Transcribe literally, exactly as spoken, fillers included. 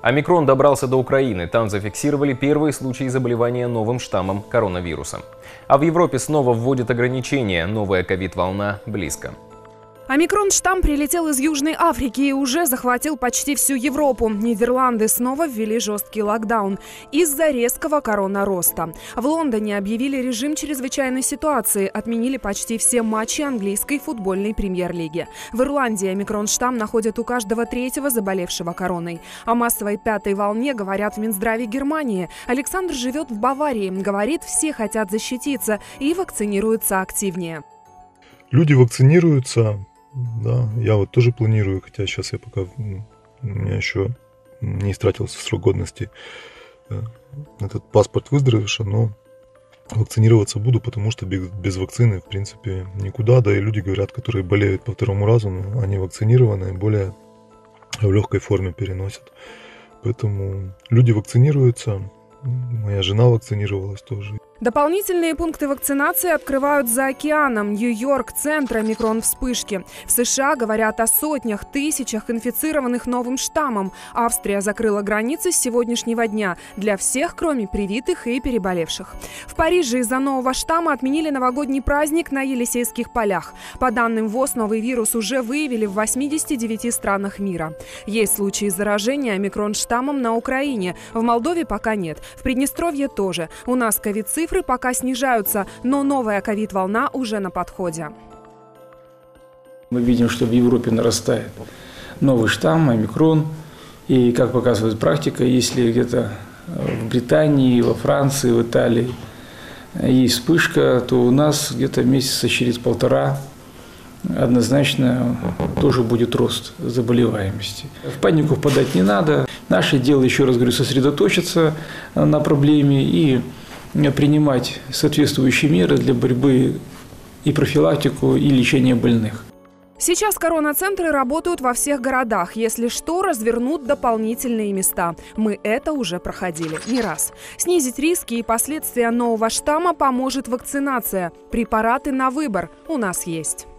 Омикрон добрался до Украины. Там зафиксировали первые случаи заболевания новым штаммом коронавируса. А в Европе снова вводят ограничения. Новая ковид-волна близко. Омикрон-штамм прилетел из Южной Африки и уже захватил почти всю Европу. Нидерланды снова ввели жесткий локдаун из-за резкого коронароста. В Лондоне объявили режим чрезвычайной ситуации, отменили почти все матчи английской футбольной премьер-лиги. В Ирландии омикрон-штамм находят у каждого третьего заболевшего короной. О массовой пятой волне говорят в Минздраве Германии. Александр живет в Баварии. Говорит, все хотят защититься и вакцинируются активнее. Люди вакцинируются. Да, я вот тоже планирую, хотя сейчас я пока, у меня еще не истратился срок годности этот паспорт выздоровевший, но вакцинироваться буду, потому что без, без вакцины, в принципе, никуда. Да и люди говорят, которые болеют по второму разу, но они вакцинированы, более в легкой форме переносят. Поэтому люди вакцинируются, моя жена вакцинировалась тоже. Дополнительные пункты вакцинации открывают за океаном. Нью-Йорк – центр омикрон-вспышки. В США говорят о сотнях, тысячах инфицированных новым штаммом. Австрия закрыла границы с сегодняшнего дня для всех, кроме привитых и переболевших. В Париже из-за нового штамма отменили новогодний праздник на Елисейских полях. По данным ВОЗ, новый вирус уже выявили в восьмидесяти девяти странах мира. Есть случаи заражения омикрон-штаммом на Украине. В Молдове пока нет. В Приднестровье тоже. У нас ковид-цифры пока снижаются, но новая ковид-волна уже на подходе. Мы видим, что в Европе нарастает новый штамм, омикрон. И, как показывает практика, если где-то в Британии, во Франции, в Италии есть вспышка, то у нас где-то месяца через полтора однозначно тоже будет рост заболеваемости. В панику впадать не надо. Наше дело, еще раз говорю, сосредоточиться на проблеме и принимать соответствующие меры для борьбы и профилактику, и лечения больных. Сейчас корона-центры работают во всех городах. Если что, развернут дополнительные места. Мы это уже проходили не раз. Снизить риски и последствия нового штамма поможет вакцинация. Препараты на выбор у нас есть.